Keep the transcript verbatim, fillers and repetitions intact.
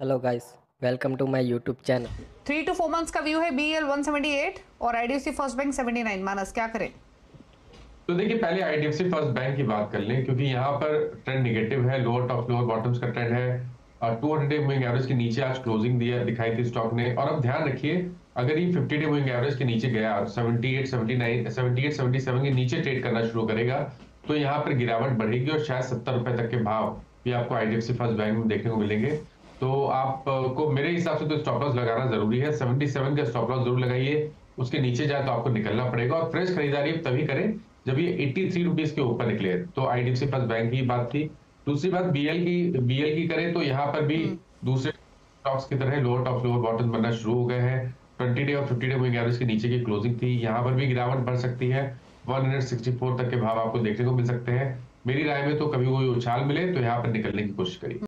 Hello guys, welcome to my YouTube channel. Three two four months का view है BL one seventy eight और IDFC first bank seventy nine. Manas क्या करें? तो देखिए, पहले आईडीएफसी फर्स्ट बैंक की बात कर लें, क्योंकि यहाँ पर ट्रेंड निगेटिव है। लोअर टॉप लोअर बॉटम्स का ट्रेंड है और two hundred day moving average के नीचे आज क्लोजिंग दिया दिखाई थी स्टॉक ने। और अब ध्यान रखिए, अगर ये फिफ्टी डे मूविंग एवरेज के नीचे गया, seventy eight seventy nine seventy eight seventy seven के नीचे ट्रेड करना शुरू करेगा, तो यहाँ पर गिरावट बढ़ेगी और शायद सत्तर रुपए तक के भाव भी आपको आईडीएफसी फर्स्ट बैंक में देखने को मिलेंगे। तो आपको मेरे हिसाब से तो स्टॉप लॉस लगाना जरूरी है। सेवेंटी सेवन का स्टॉप लॉस जरूर लगाइए। उसके नीचे जाए तो आपको निकलना पड़ेगा और फ्रेश खरीदारी तभी करें जब ये एटी थ्री रुपीज के ऊपर निकले। तो आईडीएफसी फर्स्ट बैंक की बात थी। दूसरी बात बीएल की बीएल की करें तो यहाँ पर भी दूसरे स्टॉक्स की तरह लोअर टॉप लोअर बॉटम बनना शुरू हो गए हैं। ट्वेंटी डे और फिफ्टी डे मूविंग एवरेज के नीचे की क्लोजिंग थी, यहाँ पर भी गिरावट बढ़ सकती है। वन सिक्सटी फोर तक के भाव आपको देखने को मिल सकते हैं। मेरी राय में तो कभी कोई उछाल मिले तो यहाँ पर निकलने की कोशिश करिए।